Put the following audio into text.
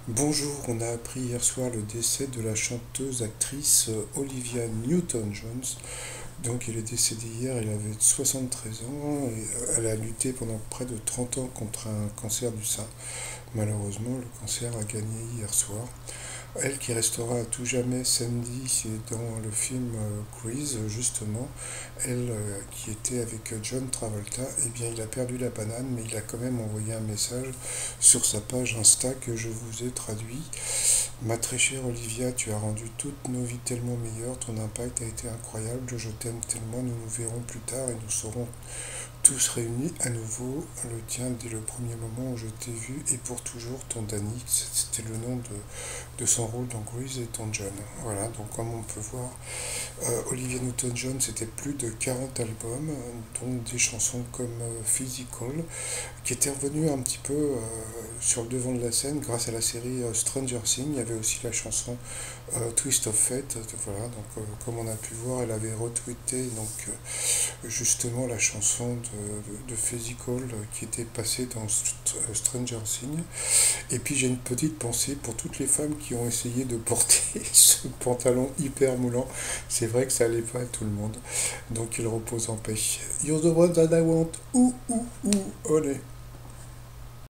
Bonjour, on a appris hier soir le décès de la chanteuse-actrice Olivia Newton-John. Donc elle est décédée hier, elle avait 73 ans et elle a lutté pendant près de 30 ans contre un cancer du sein. Malheureusement, le cancer a gagné hier soir. Elle qui restera à tout jamais Sandy, c'est dans le film Grease, justement, elle qui était avec John Travolta, eh bien il a perdu la banane, mais il a quand même envoyé un message sur sa page Insta que je vous ai traduit. Ma très chère Olivia, tu as rendu toutes nos vies tellement meilleures, ton impact a été incroyable, je t'aime tellement, nous nous verrons plus tard et nous serons tous réunis à nouveau, le tien dès le premier moment où je t'ai vu et pour toujours ton Danny, c'était le nom de son rôle dans Grease et ton John. Voilà, donc comme on peut voir, Olivia Newton-John c'était plus de 40 albums, dont des chansons comme Physical, qui était revenu un petit peu sur le devant de la scène grâce à la série Stranger Things. Il y avait aussi la chanson Twist of Fate. Voilà, donc comme on a pu voir, elle avait retweeté justement la chanson de Physical qui était passée dans Stranger Things. Et puis j'ai une petite pensée pour toutes les femmes qui ont essayé de porter ce pantalon hyper moulant. C'est vrai que ça allait pas à tout le monde. Donc il repose en paix. You're the one that I want. Ouh, ouh, ouh, allez.